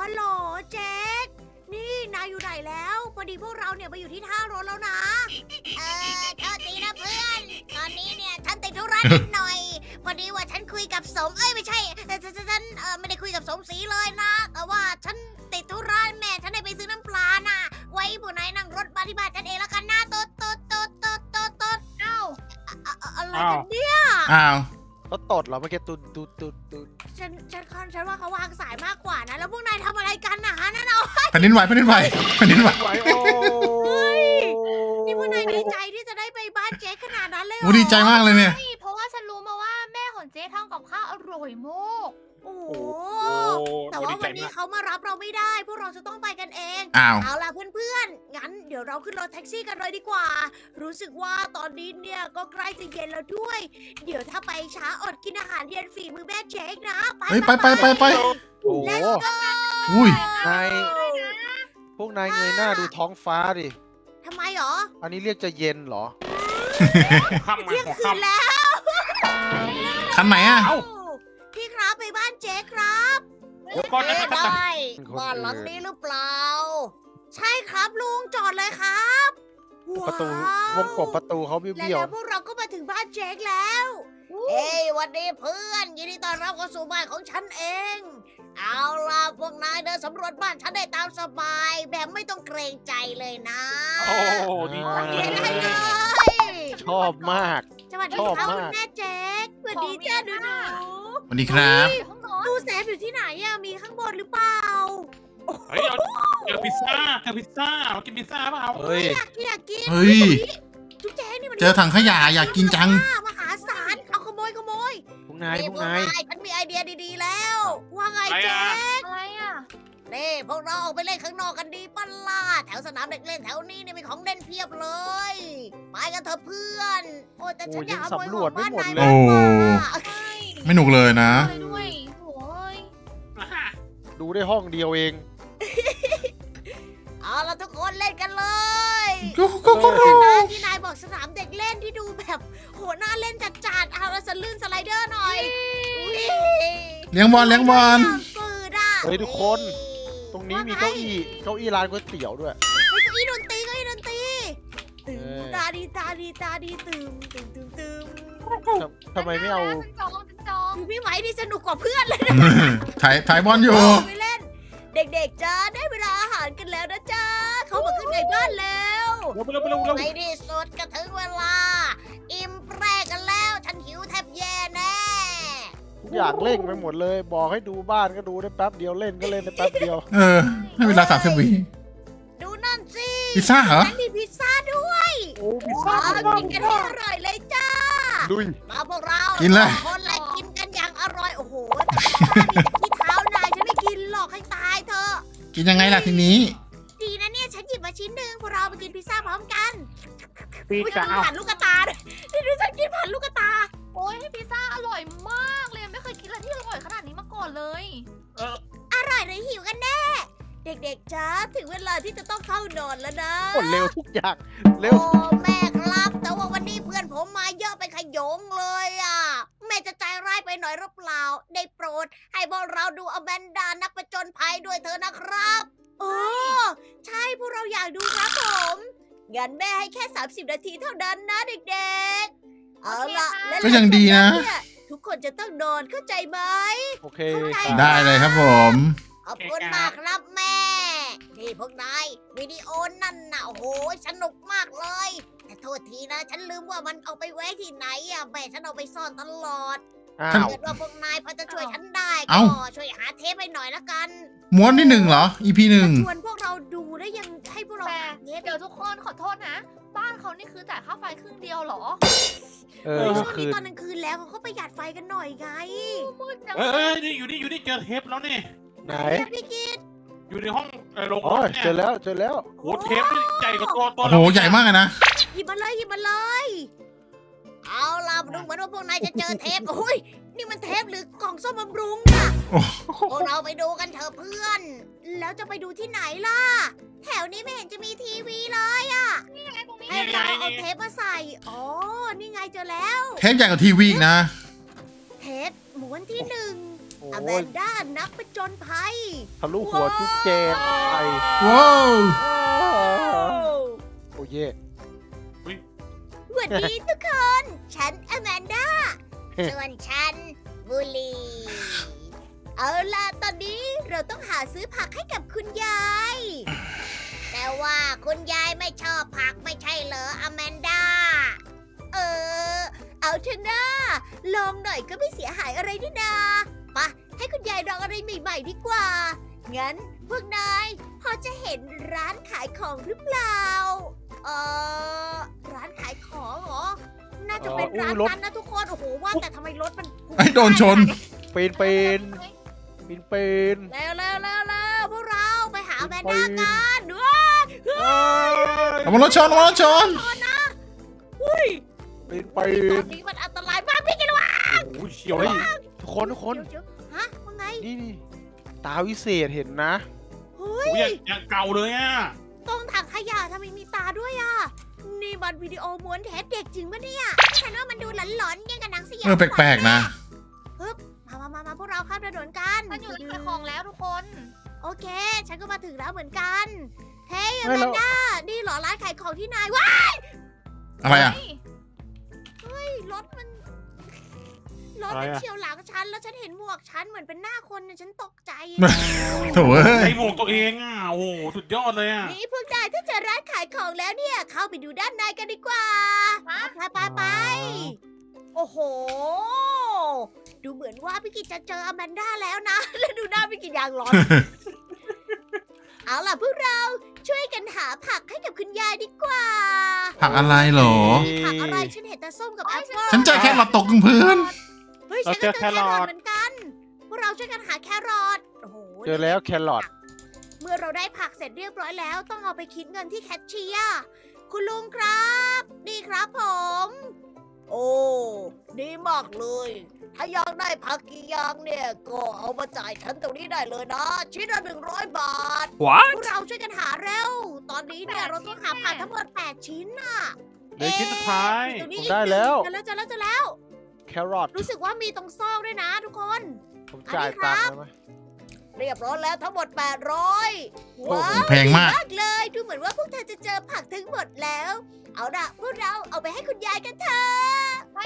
ฮัลโหลเจ๊กนี่นายอยู่ไหนแล้วพอดีพวกเราเนี่ยมาอยู่ที่ท่ารถแล้วนะโทษทีนะเพื่อนตอนนี้เนี่ยฉันติดธุระนิดหน่อยพอดีว่าฉันคุยกับสมไม่ใช่ฉันไม่ได้คุยกับสมศรีเลยนะแต่ว่าฉันติดธุระแม่ฉันได้ไปซื้อน้ำปลาน่ะไว้ผู้นายนั่งรถมาที่บ้านฉันเองแล้วกันนะตุ๊ดเอ้าอะไรกันเนี่ยอ้าวเขาตดเหรอเมื่อกี้ตุดฉันว่าเขาวางสายมากกว่านะแล้วพวกนายทำอะไรกันนะฮะนั่นเอาแผ่นดินไหวโอ้ยนี่พวกนายดีใจที่จะได้ไปบ้านเจ๊ขนาดนั้นเลยเหรอดีใจมากเลยเนี่ยเพราะว่าฉันรู้มาว่าแม่ของเจ๊ทำกับข้าวอร่อยมากโอ้โหแต่ว่าวันนี้เขามารับเราไม่ได้พวกเราจะต้องไปกันเองเอาล่ะเพื่อนๆงั้นเดี๋ยวเราขึ้นรถแท็กซี่กันเลยดีกว่ารู้สึกว่าตอนนี้เนี่ยก็ใกล้จะเย็นแล้วด้วยเดี๋ยวถ้าไปช้าอดกินอาหารเย็นฝีมือแม่เจ๊กนะไปโอ้โหอุ้ยพวกนายเงยหน้าดูท้องฟ้าดิทำไมหรออันนี้เรียกจะเย็นเหรอเที่ยงคืนแล้วคันไหนอ่ะพี่ครับไปบ้านเจ๊ครับได้บ้านหลังนี้หรือเปล่าใช่ครับลุงจอดเลยครับประตูวงกบประตูเขาเบี้ยวแล้วพวกเราก็มาถึงบ้านเจ๊แล้วเฮ้ยวันนี้เพื่อนยินดีต้อนรับเข้าสู่บ้านของฉันเองเอาล่ะพวกนายเดินสำรวจบ้านฉันได้ตามสบายแบบไม่ต้องเกรงใจเลยนะโอ้ดีได้เลยชอบมากสวัสดีครับคุณแม่เจ๊กสวัสดีจ้าดูสวัสดีครับตู้เซฟอยู่ที่ไหนอะมีข้างบนหรือเปล่าเฮ้ยเจอพิซซ่ากินพิซซ่าเปล่าอยากกินเฮ้ยจุ๊บแจ๊นี่มันเจอถังขยะอยากกินจังมหาศาลเอาขโมยพวกนายฉันมีไอเดียดีๆแล้วว่าไงเจ๊กอะไรอ่ะนี่พวกเราออกไปเล่นข้างนอกกันดีป่ะล่ะแถวสนามเด็กเล่นแถวนี้เนี่ยมีของเล่นเพียบเลยไปกันเถอะเพื่อนโอ้แต่ฉันอยากขโมยของบ้านนายมากกว่าไม่หนุกเลยนะดูได้ห้องเดียวเองเอาล่ะทุกคนเล่นกันเลยที่นายบอกสนามเด็กเล่นที่ดูแบบโหน่าเล่นจัดเอาเราสลื่นสไลเดอร์หน่อยเลี้ยงบอลเฮ้ยทุกคนตรงนี้มีเก้าอี้ร้านก๋วยเตี๋ยวด้วยเก้าอี้ดนตรีตึมตาดีตึมทำไมไม่เอาพี่ไหมนี่สนุกกว่าเพื่อนเลยถ่ายบอลอยู่ไปเล่นเด็กๆจ้าได้เวลาอาหารกันแล้วนะจ้าเขามาขึ้นในบ้านแล้วในที่สุดก็ถึงเวลาอิ่มแปรกันแล้วฉันหิวแทบแย่แน่ทุกอย่างเร่งไปหมดเลยบอกให้ดูบ้านก็ดูได้แป๊บเดียวเล่นก็เล่นได้แป๊บเดียวให้เวลา30 วิดูนั่นสิพิซซ่าเหรอมีพิซซ่าด้วยโอ้พิซซ่ากินกันให้อร่อยเลยจ้ามาพวกเรากินเลยคนละกินกันอย่างอร่อยโอ้โหที่เท้านายฉันไม่กินหรอกให้ตายเถอะกินยังไงล่ะทีนี้ดีนะเนี่ยฉันหยิบมาชิ้นหนึ่งพวกเราไปกินพิซซ่าพร้อมกันพิซซ่าผ่านลูกตานี่ดูฉันกินผ่านลูกตาโอ้ยพิซซ่าอร่อยมากเลยไม่เคยกินอะไรที่อร่อยขนาดนี้มาก่อนเลยอร่อยหรือหิวกันแน่เด็กๆจ้าถึงเวลาที่จะต้องเข้านอนแล้วนะเร็วทุกอย่างเร็วแม่ครับแต่ว่าวันนี้เพื่อนผมมาเยอะไปขยงเลยอ่ะแม่จะใจร้ายไปหน่อยหรือเปล่าได้โปรดให้พวกเราดูอแมนดานักผจญภัยด้วยเถอะนะครับใช่พวกเราอยากดูครับผมงั้นแม่ให้แค่30 นาทีเท่านั้นนะเด็กๆเอาล่ะก็ยังดีนะทุกคนจะต้องนอนเข้าใจไหมโอเคได้เลยครับผมขอบคุณมากครับแม่นี่พวกนายวิดีโอนั่นน่ะโอ้โหสนุกมากเลยแต่โทษทีนะฉันลืมว่ามันเอาไปไว้ที่ไหนอ่ะแม่ฉันเอาไปซ่อนตลอดถ้าเกิดว่าพวกนายพอจะช่วยฉันได้ก็ช่วยหาเทปให้หน่อยละกันม้วนที่1เหรอ EP 1 ชวนพวกเราดูได้ยังให้พวกเราเดี๋ยวทุกคนขอโทษนะบ้านเขานี่คือจ่ายค่าไฟครึ่งเดียวเหรอช่วงนี้ตอนกลางคืนแล้วเขาก็ประหยัดไฟกันหน่อยไงนี่อยู่นี่เจอเทปแล้วนี่ไหนพี่กิตอยู่ในห้องโรงเนี่ยเจอแล้วโอ้เทปใหญ่กว่าตัวโอ้โหใหญ่มากเลยนะหยิบมาเลยเอาล่ะดูเหมือนว่าพวกนายจะเจอเทปโอ้ยนี่มันเทปหรือกล่องส้มบำรุงอะพวกเราไปดูกันเถอะเพื่อนแล้วจะไปดูที่ไหนล่ะแถวนี้ไม่เห็นจะมีทีวีเลยอะนี่ไงตรงนี้ให้เราเอาเทปมาใส่นี่ไงเจอแล้วเทปใหญ่กว่าทีวีอีกนะเทปม้วนที่1 โอ้อแมยนด้านักผจญภัยทะลุหัวจุ๊บแจงไปว้าวโอ้เย่สวัสดีทุกคน ฉันอแมนด้า ส่วนฉันบูลลี่ เอาล่ะตอนนี้เราต้องหาซื้อผักให้กับคุณยาย แต่ว่าคุณยายไม่ชอบผักไม่ใช่เหรออแมนด้า เอาเถอะนะลองหน่อยก็ไม่เสียหายอะไรนี่นาปะให้คุณยายลองอะไรใหม่ๆดีกว่า งั้นพวกนายพอจะเห็นร้านขายของหรือเปล่า ร้านขายของเหรอ น่าจะเป็นร้านนั้นนะทุกคน โอ้โห ว่าแต่ทำไมรถมันไอ้โดนชนเป็นแล้วพวกเราไปหาแมนด้ากันด้วยเอามารถชนเอามารถชนเป็นตอนนี้มันอันตรายมากพี่กันวะโอ้ยเฉียวเฮ้ยเลยทุกคนเดี๋ยวฮะว่าไงนี่ตาวิเศษเห็นนะเฮ้โอ้ยยอย่างเก่าเลยอ่ะตรงถังขยะทำไมมีตาด้วยอ่ะ นี่มันวิดีโอม้วนเทปเด็กจริงปะเนี่ยฉันว่ามันดูหลอนๆยังกับหนังสยองแปลกๆนะมาพวกเราข้ามถนนกันมันอยู่ในขายของแล้วทุกคนโอเค ฉันก็มาถึงแล้วเหมือนกัน เฮ้ยอเฮ้ยแมแล้วนด้า นี่เหรอร้านขายของที่นายวะอะไรอ่ะรถมันเฉียวหลังฉันแล้วฉันเห็นหมวกฉันเหมือนเป็นหน้าคนเนี่ยฉันตกใจโถ่เอ้ยใส่หมวกตัวเองอ่ะ โอ้โห สุดยอดเลยอ่ะนี่พวกนายถ้าเจอร้านขายของแล้วเนี่ย เข้าไปดูด้านในกันดีกว่า ไป โอ้โห ดูเหมือนว่าพี่กิจจะเจออแมนด้าแล้วนะ แล้วดูหน้าพี่กิจอย่างร้อน เอาล่ะพวกเราช่วยกันหาผักให้กับคุณยายดีกว่าผักอะไรเหรอผักอะไรฉันเห็นแต่ส้มกับแอปเปิ้ลฉันเจอแครอทตกตรงพื้นเฮ้ยฉันก็เจอแครอทเหมือนกัน พวกเราช่วยกันหาแครอทโอ้โหเจอแล้วแครอทเมื่อเราได้ผักเสร็จเรียบร้อยแล้ว ต้องเอาไปคิดเงินที่แคชเชียร์คุณลุงครับนี่ครับผม โอ้ดีมากเลย ถ้าอยากได้ผักกี่อย่างเนี่ยก็เอามาจ่ายฉันตรงนี้ได้เลยนะชิ้นละ100 บาท What พวกเราช่วยกันหาเร็ว ตอนนี้เนี่ยเราต้องหาผักทั้งหมด8 ชิ้นน่ะเดี๋ยวชิ้นสุดท้ายตรงนี้ได้แล้วเจอแล้วแครอทรู้สึกว่ามีตรงซอกด้วยนะทุกคนผมจ่ายตังค์แล้วไหมเรียบร้อยแล้วทั้งหมด800ว้าวแพงมากมากเลยดูเหมือนว่าพวกเธอจะเจอผักทั้งหมดแล้ว เอาล่ะพวกเราเอาไปให้คุณยายกันเถอะไป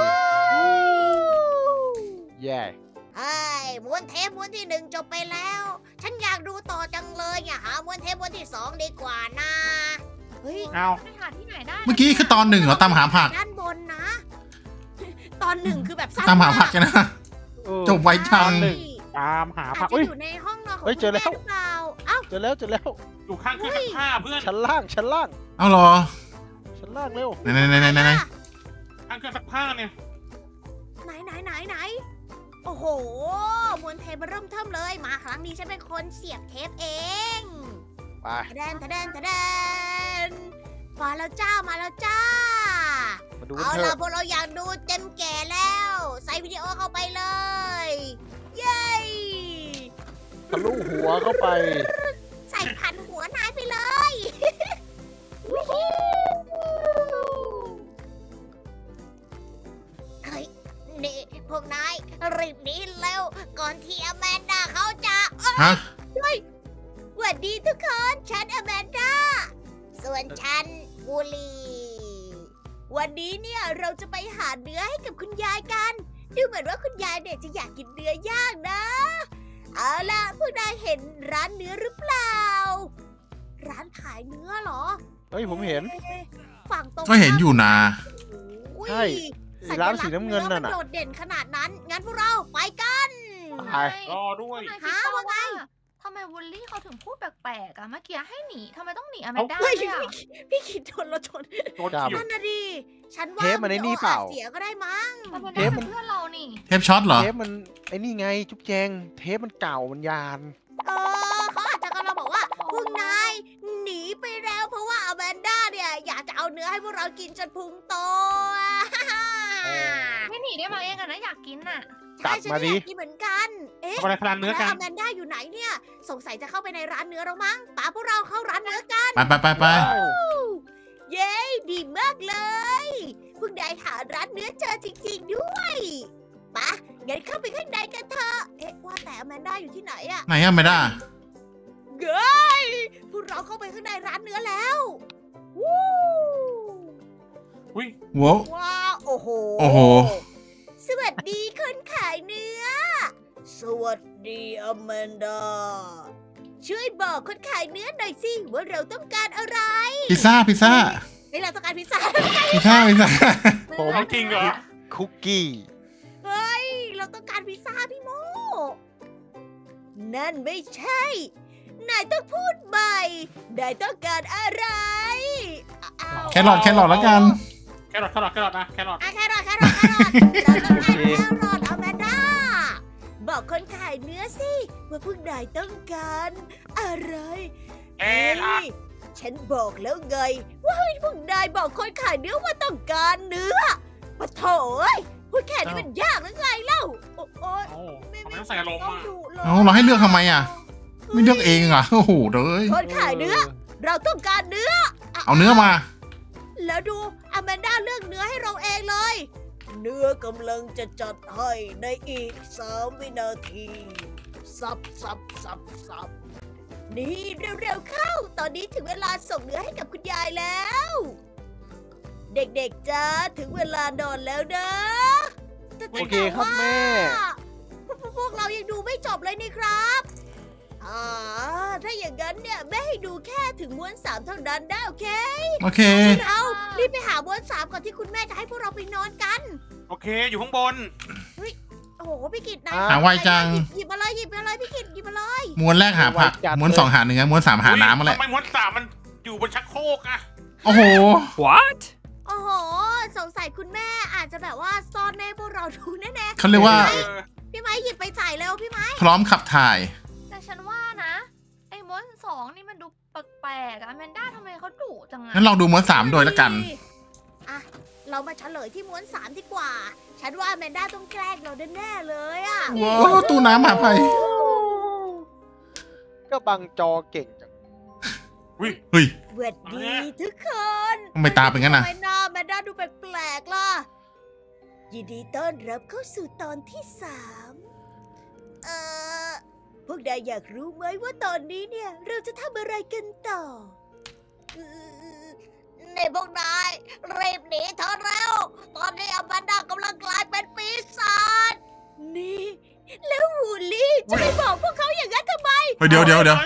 แย่เฮ้ยม้วนเทปม้วนที่1จบไปแล้ว ฉันอยากดูต่อจังเลยอย่าหาม้วนเทปม้วนที่2ดีกว่านะเฮ้ยเอาไปหาที่ไหนได้เมื่อกี้คือตอน 1เหรอตามหาผักด้านบนนะ ตอน 1คือแบบสั้นตามหาผักกันนะ จบไวจังตามหาอาผัจกจะอุ้ยอยู่ในห้องนอนของเฮ้ยคุณเจอแล้วแม่หรือเปล่าเอ้าเจอแล้วอยู่ข้างเครื่องซักผ้าเพื่อนชั้นล่างเอาเหรอเร็วไหนข้างเครื่องซักผ้าเนี่ยไหนโอ้โหม้วนเทปมาเริ่มเทิมเลยมาครั้งนี้ฉันเป็นคนเสียบเทปเองไปทะแดนมาแล้วจ้ามาดูกันเอาเถล่ะอะพวกเราอยากดูเต็มแก่แล้ว ใส่วิดีโอเข้าไปเลย เย้ทะลุหัวเข้าไปใส่พันหัวนายไปเลย เฮ้ย นี่พวกนายรีบหนีเร็ว ก่อนที่อแมนดาเขาจะฮะสวัสดีทุกคน ฉันอแมนดา ส่วนฉันบูลลี่ วันนี้เนี่ยเราจะไปหาเนื้อให้กับคุณยายกัน ดูเหมือนว่าคุณยายเนี่ยจะอยากกินเนื้อย่างนะ เอาล่ะพวกนายเห็นร้านเนื้อหรือเปล่า ร้านขายเนื้อเหรอเฮ้ยผมเห็นฝั่งตรงก็เห็นอยู่นะโอ้ยใช่ ร้านสีน้ำเงินนั่นสัญลักษณ์น่ะเอมัโดดเด่นขนาดนั้น งั้นพวกเราไปกันไปรอด้วยทำไมคิดหาว่าไงทำไมวูลลี่เขาถึงพูดแปลกๆอะเมื่อกี้ให้หนีทำไมต้องหนีอแมนด้าเฮ้ยด้วยอะพี่คิดโดนรถชนโดนเฉียวนั่นน่ะดิ ฉันว่าเทปมันไอ้นี่เปล่าเสียก็ได้มั้งอแมนเทด้าปมัเป็น นเพื่อนเรานี่เทปช็อตเหรอเทปมันไอ้นี่ไง จุ๊บแจง เทปมันเก่ามันยานเขาอาจจะกำลังบอกว่าพวกนายหนีไปแล้วเพราะว่าอแมนด้าเนี่ยอยากจะเอาเนื้อให้พวกเรากินจนพุงโตไม่หนีได้ไหมเองอะนะอยากกินน่ะจัใช่ดฉันมาก็ดิอยากกินเหมือนกัน เอ๊ะทำอะไรคลานเนื้อกันแล้วอแมนด้าอยู่ไหนเนี่ย สงสัยจะเข้าไปในร้านเนื้อแล้วมั้งป๋าพวกเราเข้าร้านเนื้อกันไปเย้ดีมากเลยพวกนายหาร้านเนื้อเจอจริงๆด้วยปะงั้นเข้าไปข้างในกันเถอะเอ๊ะว่าแต่อแมนด้าอยู่ที่ไหนอะไหนอะไม่ได้เก้ยพวกเราเข้าไปข้างในร้านเนื้อแล้ววู้อุ้ยว้าวว้าวโอ้โหโอ้โหสวัสดีคนขายเนื้อ สวัสดีอแมนดาช่วยบอกคนขายเนื้อหน่อยสิว่าเราต้องการอะไรพิซซ่าพิซซ่าเฮ้ยเราต้องการพิซซ่าพิซซ่าพิซซ่าผมเอาจริงเหรอคุกกี้เฮ้ยเราต้องการพิซซ่าพี่โมนั่นไม่ใช่ นายต้องพูดใหม่นายต้องการอะไรอ้าวแครอทแล้วกันแครอทนะแครอทอ่ะแครอทเราต้องการแครอทอแมนด้าบอกคนขายเนื้อสิว่าพวกนายต้องการอะไรแครอทฉันบอกแล้วไงว่าให้พวกนายบอกคนขายเนื้อว่าต้องการเนื้อปะโถเอ้ยพูดแค่นี้มันยากหรือไงเล่าโอ๊ยโอ้ทำไมต้องใส่อารมณ์ต้องอ่ะดุเลยเอาเราให้เลือกทำไมอ่ะ ไม่เลือกเองอ่ะโอ้โหเลยคนขายเนื้อ เราต้องการเนื้อเอาเนื้อมาแล้วดูอแมนด้าเลือกเนื้อให้เราเองเลย เนื้อกำลังจะจัดให้ในอีก3 วินาทีสับนี่เร็วๆเข้า ตอนนี้ถึงเวลาส่งเนื้อให้กับคุณยายแล้ว เด็กๆจ้าถึงเวลานอนแล้วนะแต่โอเคครับแม่พวกเรายังดูไม่จบเลยนี่ครับถ้าอย่างนั้นเนี่ยแม่ให้ดูแค่ถึงม้วน3เท่านั้นได้โอเคโอเคเรารีบไปหาม้วน3ก่อนที่คุณแม่จะให้พวกเราไปนอนกันโอเคอยู่ข้างบนโอ้โหพี่กิตนะหาไวจังหยิบมาเลยพี่กิตหยิบมาเลยม้วนแรกหาผัก ม้วน2หาเนื้อ ม้วน3หาน้ำมาแหละทำไมม้วนสามมันอยู่บนชักโครกอะโอ้โห What? โอ้โหสงสัยคุณแม่อาจจะแบบว่าซ่อนให้พวกเราดูแน่เขาเรียกว่าๆพี่ไม้หยิบไปใส่เร็วพี่ไม้พร้อมขับถ่ายแต่ฉันว่านะ ไอ้ม้วน2นี่มันดูแปลกๆอะแมนด้าทำไมเขาดุจังอะงั้นลองดูม้วน3โดยละกันอ่ะเรามาเฉลยที่ม้วน3ดีกว่า ฉันว่าแมนด้าต้องแกล้งเราแน่ๆเลยอ่ะว้าวตู้น้ำหาภัยก็บังจอเก่งจังอุ้ยเฮ้ยเวดดีทุกคนทำไมตาเป็นงั้นน่ะทำไมหน้าแมนด้าดูแปลกๆล่ะ ยินดีต้อนรับเข้าสู่ตอนที่3พวกนายอยากรู้ไหมว่าตอนนี้เนี่ยเราจะทำอะไรกันต่อในพวกนายรีบหนีเธอแล้ว ตอนนี้อแมนด้ากำลังกลายเป็นปีศาจนี่ แล้ววูลลี่จะไปบอกพวกเขาอย่างนั้นทำไมเฮ้ยเดี๋ยวลงมาแล้ว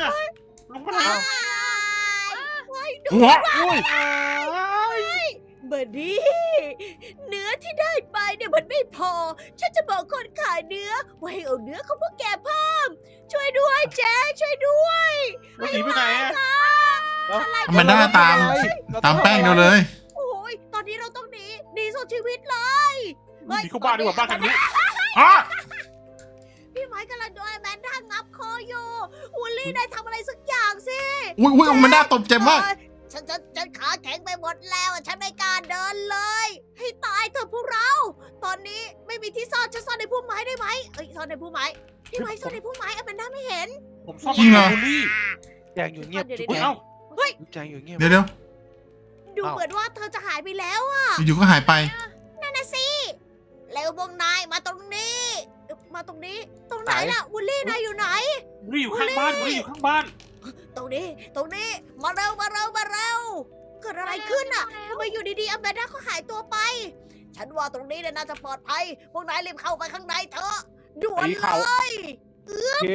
ว้ายดูหัวอุ้ยเบอร์ดี้เนื้อที่ได้ไปเนี่ยมันไม่พอ ฉันจะบอกคนขายเนื้อว่าให้เอาเนื้อของพวกแกเพิ่ม ช่วยด้วยเจ๊ช่วยด้วยแล้วหนีไปไหนอะทำไมหน้าตามแป้งเดียวเลยโอ้ยตอนนี้เราต้องหนีสุดชีวิตเลยหนีเข้าบ้านดีกว่าบ้านทางนี้ฮะพี่ไม้กำลังโดนแมนด้างับคออยู่วูลลี่นายทำอะไรสักอย่างสิอุ้ยมันน่าตบเจ็บมากฉันขาแข็งไปหมดแล้วอะฉันไม่กล้าเดินเลย ให้ตายเถอะพวกเรา ตอนนี้ไม่มีที่ซ่อนฉันซ่อนในพุ่มไม้ได้ไหมซ่อนในพุ่มไม้พี่ไม้ซ่อนในพุ่มไม้อแมนด้าไม่เห็นผมซ่อมจริงเหรอบูลลี่แจงอยู่เงียบเดี๋ยวจุ๊บอุ้ยแจงเอ้าจุ๊บแจงอยู่เงียบเดี๋ยวดูเหมือนว่าเธอจะหายไปแล้วอะอยู่ๆก็หายไปนั่นนะสิเร็วพวกนายมาตรงนี้ มาตรงนี้ ตรงไหนล่ะวูลลี่นายอยู่ไหนบูลลี่อยู่ข้างบ้านบูลลี่อยู่ข้างบ้านตรงนี้มาเร็วเกิดอะไรขึ้นอ่ะทำไมอยู่ดีๆอแมนด้าเขาหายตัวไป ฉันว่าตรงนี้เนี่ยน่าจะปลอดภัย พวกนายรีบเข้าไปข้างในเถอะด่วนตีเลเข่ายโอเค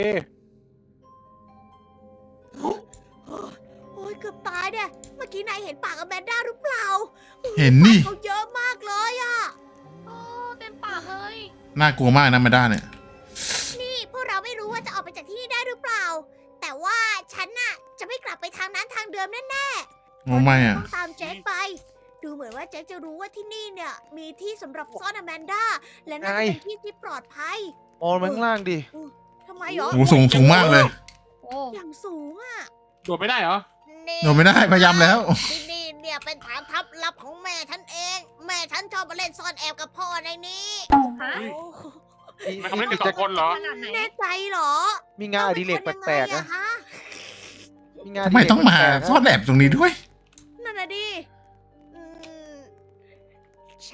โอ้ยเกือบตายเนี่ยเมื่อกี้นายเห็นปากอแมนด้าหรือเปล่าเห็นนี่เขาเยอะมากเลยอ่ะโอ้เต็มปากเลยน่ากลัวมากนะมาด้าเนี่ยนี่พวกเราไม่รู้ว่าจะออกไปจากที่นี่ได้หรือเปล่า แต่ว่าฉันน่ะจะไม่กลับไปทางนั้นทางเดิมแน่ๆโอ้ไม่อ่ะต้องตามแจ็คไป ดูเหมือนว่าแจ็คจะรู้ว่าที่นี่เนี่ยมีที่สำหรับซ่อนอแมนด้าและน่าจะเป็นที่ที่ปลอดภัยมองไปข้างล่างดิทำไมเหรอโอ้สูงมากเลยโอ้อย่างสูงอ่ะโดดไม่ได้เหรอนี่โดนไม่ได้พยายามแล้วที่นี่เนี่ยเป็นฐานทัพลับของแม่ฉันเอง แม่ฉันชอบมาเล่นซ่อนแอบกับพ่อในนี้ฮะโอ้มันทำเล่นกันสองคนเหรอขนาดไหนแน่ใจเหรอมีงานอดิเรกแปลกๆนะนะฮะมีงานทำไมต้องมาซ่อนแอบตรงนี้ด้วยนั่นน่ะดิอืมฉ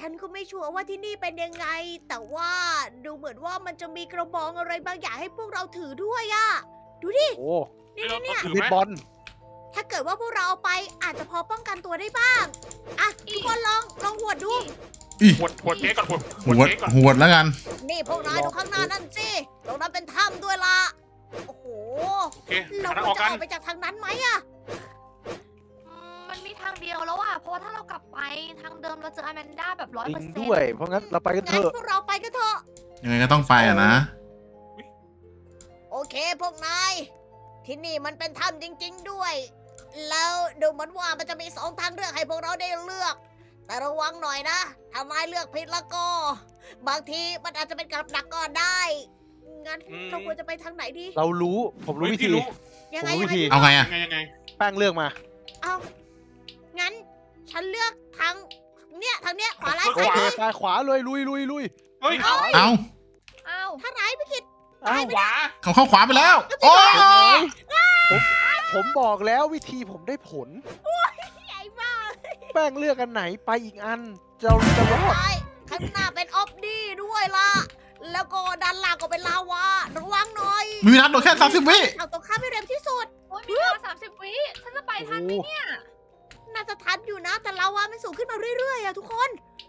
ฉันก็ไม่ชัวร์ว่าที่นี่เป็นยังไง แต่ว่าดูเหมือนว่ามันจะมีกระบองอะไรบางอย่างให้พวกเราถือด้วยอะดูดิโอ้เนี่ยถือมีไหมบอลถ้าเกิดว่าพวกเราเอาไปอาจจะพอป้องกันตัวได้บ้างอ่ะทุกคนลองหวดดูหวดเก๊ก่อนหวดหวดเก๊ก่อนหวดแล้วกันนี่พวกนายดูข้างหน้านั่นสิตรงนั้นเป็นถ้ำด้วยล่ะโอ้โหโอเคเราทางนั้นควอรอกจะกัอน อกไปจากทางนั้นไหมอะมันมีทางเดียวแล้วอ่ะ เพราะว่าถ้าเรากลับไปทางเดิมเราเจออแมนด้าแบบจริง 100% ด้วย เพราะงั้นเราไปกันเถงั้นอะพวกเราไปกันเถอะยังไงก็ต้องไปอ่ะนะโอเคพวกนายที่นี่มันเป็นถ้ำจริง ๆด้วย แล้วดูเหมือนว่ามันจะมี2 ทางเลือกให้พวกเราได้เลือก แต่ระวังหน่อยนะถ้านายเลือกผิดแล้วก็ บางทีมันอาจจะเป็นกับดักก็ได้งั้นเราควรจะไปทางไหนดีเรารู้ ผมรู้วิธียังไงผมรู้วิธีเอาไงอ่ะยังไงแป้งเลือกมาเอางั้นฉันเลือกทางเนี้ยขวาร้ายโอซ้ายเคดีไปขวาเลยลุยเฮ้ยเอาอ้าวถ้าร้ายไม่คิดเอ้าขวาเขาเข้าขวาไปแล้ว โอ้ผมบอกแล้ววิธีผมได้ผลใหญ่มากแป้งเลือกอันไหนไปอีกอันจะรอดร้ายข้างหน้าเป็นออฟดี้ด้วยล่ะ แล้วก็ด้านล่างก็เป็นลาวาระวังหน่อยมีเวลาโดนแค่30 วิเอาตรงข้ามให้เร็วที่สุดโอ้ยมีเวลา30 วิฉันจะไปทันไหมเนี่ยน่าจะทันอยู่นะ แต่ลาวามันสูงขึ้นมาเรื่อยๆอะทุกคน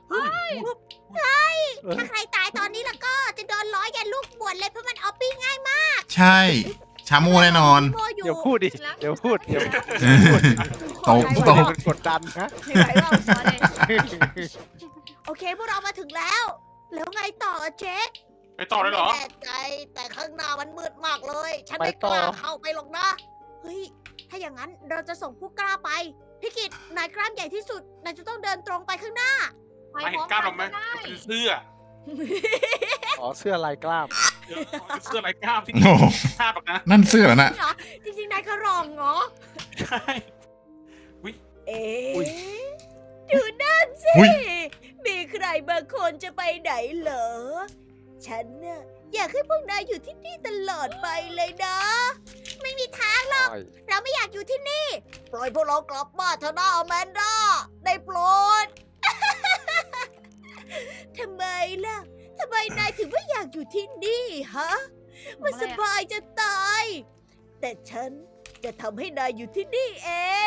ถ้าใครตายตอนนี้แล้วก็จะโดนล้อยันลูกบวชเลยเพราะมันออฟปี้ง่ายมากใช่ ชามูแน่นอนโมอยู่เดี๋ยวพูดดิ เดี๋ยวพูดตกพูดตกมันกดดันนะมีหลายรอบซ้อนเลยโอเคพวกเรามาถึงแล้ว แล้วไงต่ออะเจ๊กไปต่อเลยเหรอไม่แน่ใจแต่ข้างหน้ามันมืดมากเลย ฉันไม่ไปกต่อล้าเข้าไปหรอกนะ เฮ้ย ถ้าอย่างนั้นเราจะส่งผู้กล้าไป พี่กิตนายกล้ามใหญ่ที่สุด นายจะต้องเดินตรงไปข้างหน้าไปมาพเห็ร้อน มกล้ามกัเรานไหมก็ได้เป็นเสื้ออ๋อเสื้อลายกล้ามเสื้อลายกล้ามที่โอ้โหภาพแบบนะนั่นเสื้อเหรอน่ะเหรอจริงๆนายกระรองเหรอใช่เอ๊อุ๊ยะดูนั่นสิอุ๊ยมีใครบางคนจะไปไหนเหรอ ฉันน่ะอยากให้พวกนายอยู่ที่นี่ตลอดไปเลยนะ ไม่มีทางหรอก เราไม่อยากอยู่ที่นี่ ปล่อยพวกเรากลับบ้านเถอะนะอแมนดาได้โปรด ทำไมล่ะ ทำไมนายถึงไม่อยากอยู่ที่นี่ฮะ มันสบายจะตาย แต่ฉันจะทำให้นายอยู่ที่นี่เอง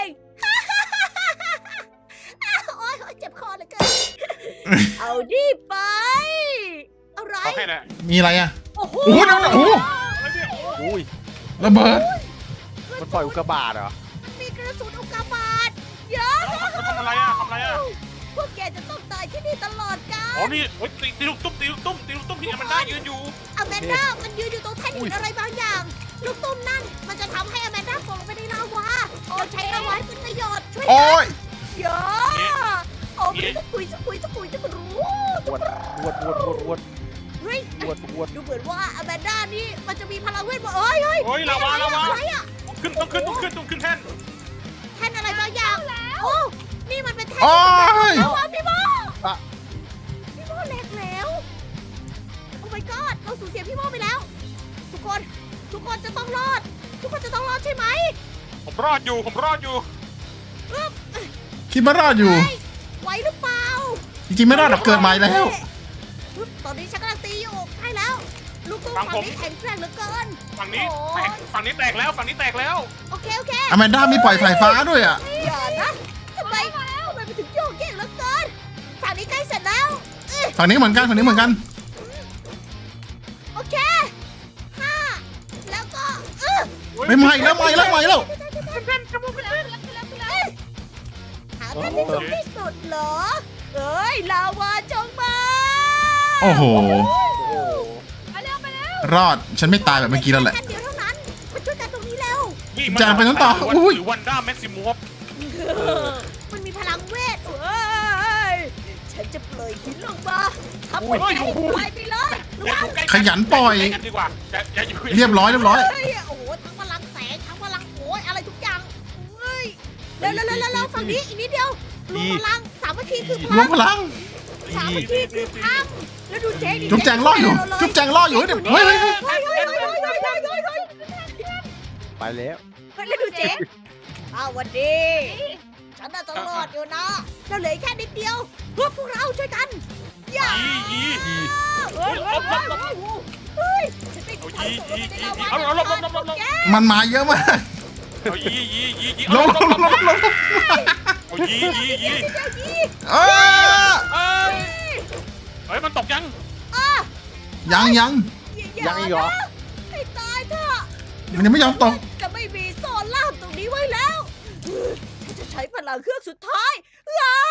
โอ๊ยเจ็บคอเหลือเกิน เอาดิไป อะไรเขาให้แหละมีอะไรอ่ะโอ้โหโอ้โหนั่นน่ะโอ้โหอุ้ยระเบิดมันปล่อยอุกกาบาตเหรอมีกระสุนอุกกาบาตเยอะทำอะไรอ่ะทำอะไรอ่ะพวกแกจะต้องตายที่นี่ตลอดกาลอ๋อนี่โอ๊ยตีลูกตุ้มที่มันได้ยืนอยู่อแมนด้ามันยืนอยู่ตรงแท่นหินอะไรบางอย่าง ลูกตุ้มนั่นมันจะทำให้อแมนด้าตกลงไปในลาวาเราใช้ลาวาให้เป็นประโยชน์ช่วยโอ้ยเยอะโอ้ไม่ได้คุยจะรู้วดเฮ้ยวดดูเหมือนว่าอแมนด้านี่มันจะมีพลังเวทมนต์เอ้ยโอ้ยลาวาอะไรอะต้องขึ้นแท่นแท่นอะไรบางอย่างโอ้นี่มันเป็นแท่นโอ้ยลาวาพี่โมพี่โมแหลกแล้วโอ้ my god เราสูญเสียพี่โมไปแล้ว ทุกคนจะต้องรอด ทุกคนจะต้องรอดใช่ไหมผมรอดอยู่คิดว่ารอดอยู่ไหวหรือเปล่าจริงๆไม่รอดหรอกเกิดใหม่แล้วตอนนี้ฉันกำลังตีอยู่ใช่แล้ว ลูกตุ้มฝั่งนี้แข็งแกร่งเหลือเกินฝั่งนี้แตกแล้วโอเคอแมนด้ามีปล่อยสายฟ้าด้วยอ่ะอย่านะทำไมมันถึงโยกเยกเหลือเกินฝั่งนี้ใกล้เสร็จแล้วฝั่งนี้เหมือนกันโอเคแล้วก็ไม่ใหม่แล้วหาแท่นที่สูงที่สุดเหรอเอ้ยลาวาจงมาโอ้โหไปเร็วรอด ฉันไม่ตายแบบเมื่อกี้แล้วแหละค่เดียวเท่านั้นมาช่วยกันตรงนี้เร็วจานไปนั้นต่ออุ้ยหรือวันด้าแม็กซิมัมมันมีพลังเวทเอ้ยฉันจะปล่อยหินลงมาทับหัวใจไปเลยระวังขยันปล่อยดีกว่าอย่าอยู่เรียบร้อยเฮ้ยโอ้โหทั้งพลังแสงทั้งพลังโอยอะไรทุกอย่างเฮ้ยแล้วฝั่งนี้อีกนิดเดียวรวมพลังสามัคคีคือพรวลัมงพลังสามัคคีคือพลังแล้วดูเจ๊ดิจุ๊บแจงรอดอยู่ จุ๊บแจงรอดอยู่เดี๋ยวเฮ้ยไปแล้วแล้วดูเจ๊วันดีฉันน่าจะรอดอยู่นะเราเหลือแค่นิดเดียวพวกเราช่วยกันอย่ายีเฮ้ยฉันไม่เอาทำยีตัวยีเป็นยีลาวาเอาลบมันมาเยอะมากเอายีลงเอายีเอ้ยเฮ้ยมันตกยังยังยังอีกเหรอให้ตายเถอะมันยังไม่ยอมตกจะไม่มีโซนล่ามตรงนี้ไว้แล้วฉันจะใช้พลังเครื่องสุดท้ายอ้า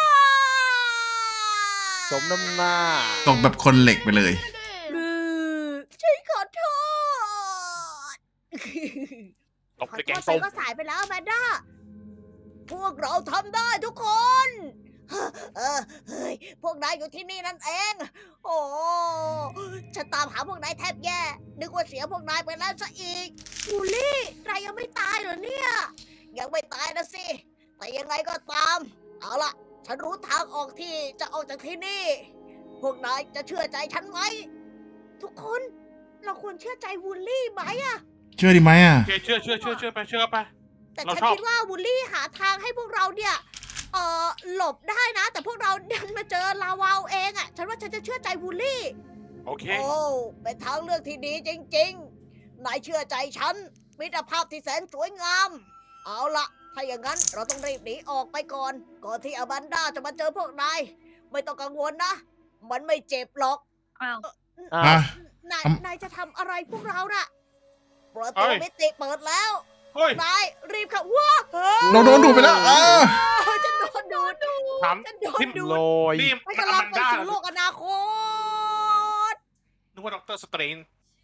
สมน้ำหน้าตกแบบคนเหล็กไปเลยฉันขอโทษตกขอในโทแกงษไปส้มก็สายไปแล้วแมนด้าพวกเราทำได้ทุกคน เฮ้ยพวกนายอยู่ที่นี่นั่นเอง โอ้ฉันตามหาพวกนายแทบแย่ นึกว่าเสียพวกนายไปแล้วซะอีกบูลลี่นายยังไม่ตายเหรอเนี่ย ยังไม่ตายนะสิ แต่ยังไงก็ตาม เอาล่ะ ฉันรู้ทางออกที่จะออกจากที่นี่ พวกนายจะเชื่อใจฉันไหม ทุกคน เราควรเชื่อใจวูลลี่ไหมอะเชื่อดีไหมอ่ะโอเคเชื่อไปแต่เราฉันชอบคิดว่าวูลลี่หาทางให้พวกเราเนี่ย หลบได้นะ แต่พวกเราดันมาเจอลาวาเอาเองอะฉันว่าฉันจะเชื่อใจวูลลี่โอเคโอ้ เป็นทางเลือกที่ดีจริงๆ นายเชื่อใจฉัน มิตรภาพที่แสนสวยงาม เอาละถ้าอย่างนั้นเราต้องรีบหนีออกไปก่อนที่อแมนด้าจะมาเจอพวกนาย ไม่ต้องกังวลนะ มันไม่เจ็บหรอกอ้าวอ่ะนายจะทำอะไรพวกเราน่ะ ประเอ้ตูยมิติเปิดแล้วเฮ้ยนายรีบเข้าว้าเราโดนดูดไปแล้วฉันโดนดูดถามฉันโดนดูโรดยนี่ไม่มันกำอลัแมงนไปด้าสู่โลกอนาคตนึกว่าด็อกเตอร์สเตรน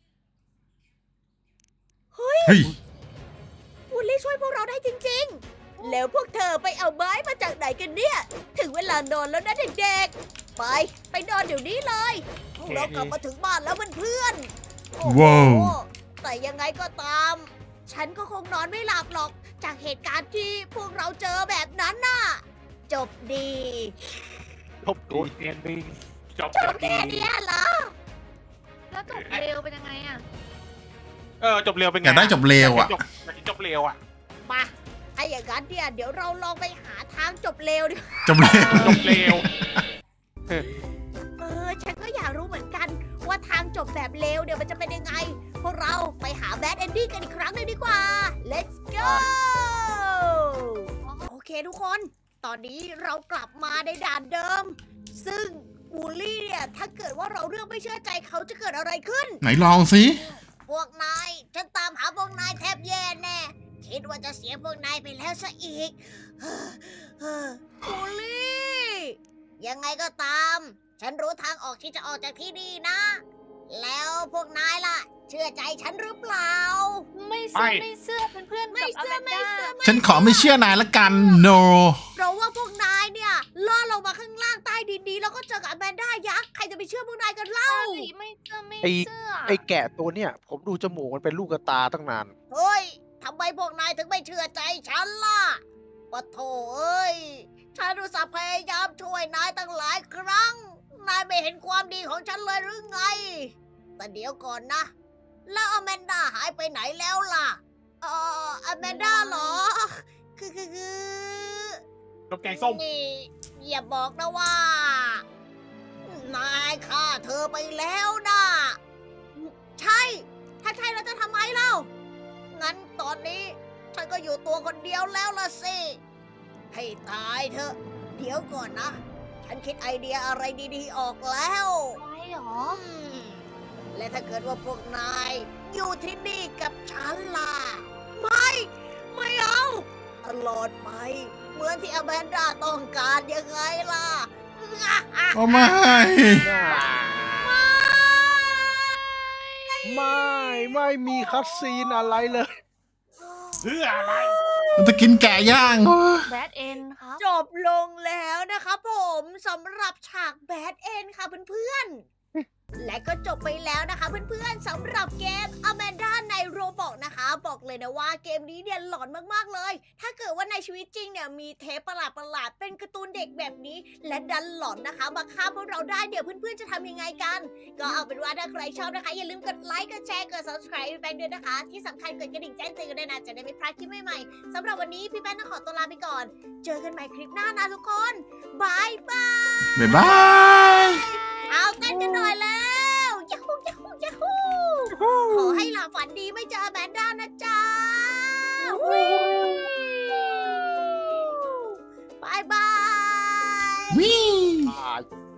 เฮ้ยวูลลี่ช่วยพวกเราได้จริงๆ แล้วพวกเธอไปเอาไม้มาจากไหนกันเนี่ย ถึงเวลานอนแล้วนะเด็กๆ ไปนอนเดี๋ยวนี้เลย พวกเรากลับมาถึงบ้านแล้วเพื่อนๆโอ้โหว้าวแต่ยังไงก็ตาม ฉันก็คงนอนไม่หลับหรอก จากเหตุการณ์ที่พวกเราเจอแบบนั้นน่ะ จบดีทบดูดีเตียนดีจบจบแค่เนี้ยเหรอแล้วจบเร็วเป็นยังไงอ่ะจบเร็วเป็นไงอยากได้จบเร็วอ่ะอยากจบเร็วอ่ะมาถ้าอย่างนั้นเนี่ยเดี๋ยวเราลองไปหาทางจบเร็วดิจบเร็วจบเร็วฉันก็อยากรู้เหมือนกันว่าทางจบแบบเร็วเนี่ยมันจะเป็นยังไง พวกเราไปหาแบดเอนดิ้งกันอีกครั้งหนึ่งดีกว่า let's go โอเคทุกคน ตอนนี้เรากลับมาในด่านเดิม ซึ่งบูลลี่เนี่ยถ้าเกิดว่าเราเรื่องไม่เชื่อใจเขาจะเกิดอะไรขึ้นไหนลองสิพวกนาย ฉันตามหาพวกนายแทบแย่แน่ คิดว่าจะเสียพวกนายไปแล้วซะอีก บูลลี่ ยังไงก็ตาม ฉันรู้ทางออกที่จะออกจากที่นี่นะ แล้วพวกนายล่ะ เชื่อใจฉันหรือเปล่าไม่เชื่อเป็นเพื่อนกับอแมนด้าฉันขอไม่เชื่อนายละกัน no เพราะว่าพวกนายเนี่ยล่อลงมาข้างล่างใต้ดินนี้แล้วก็เจอกับแมนด้ายักษ์ ใครจะไปเชื่อพวกนายกันเล่าไม่เชื่อไอ้แกะตัวเนี้ยผมดูจมูกมันเป็นลูกกระตาตั้งนานเฮ้ย ทำไมพวกนายถึงไม่เชื่อใจฉันล่ะปะโถเอ้ย ฉันอุตส่าห์พยายามช่วยนายตั้งหลายครั้ง นายไม่เห็นความดีของฉันเลยหรือไง แต่เดี๋ยวก่อนนะ แล้วอแมนด้าหายไปไหนแล้วล่ะอแมนด้าเหรอ คือจบแกงส้มนี่อย่าบอกนะว่า นายฆ่าเธอไปแล้วนะ ใช่ ถ้าใช่เราจะทำไมเล่า งั้นตอนนี้ ฉันก็อยู่ตัวคนเดียวแล้วล่ะสิ ให้ตายเถอะ เดี๋ยวก่อนนะ ฉันคิดไอเดียอะไรดีๆออกแล้วอะไรหรอและถ้าเกิดว่าพวกนายอยู่ที่นี่กับฉันล่ะ ไม่เอาตลอดไป เหมือนที่อแมนดาต้องการยังไงล่ะโอ้ไม่ไม่มีคัดซีนอะไรเลยเพื่ออะไรมันจะกินแกะย่างแบดเอ็นครับจบลงแล้วนะครับผมสำหรับฉากแบดเอ็นค่ะเพื่อนและก็จบไปแล้วนะคะเพื่อนๆสำหรับเกม Amanda ใน Roblox นะคะ บอกเลยนะว่าเกมนี้เนี่ยหลอนมากๆเลย ถ้าเกิดว่าในชีวิตจริงเนี่ยมีเทปประหลาดๆเป็นการ์ตูนเด็กแบบนี้ และดันหลอนนะคะมาฆ่าพวกเราได้เดี๋ยวเพื่อนๆจะทำยังไงกัน ก็เอาเป็นว่าถ้าใครชอบนะคะ อย่าลืมกดไลค์กดแชร์กด subscribe พี่แป้งด้วยนะคะ ที่สำคัญกดกระดิ่งแจ้งเตือนกันด้วยนะจะได้ไม่พลาดคลิปใหม่ๆสำหรับวันนี้พี่แป้งต้องขอตัวลาไปก่อน เจอกันใหม่คลิปหน้านะทุกคนบายบายบ๊ายบายเอาเต้นกันหน่อยแล้วยาฮูยาฮูยาฮูขอให้หลับฝันดีไม่เจอแบนด้านะจ๊ะบายบายวิ่งตาย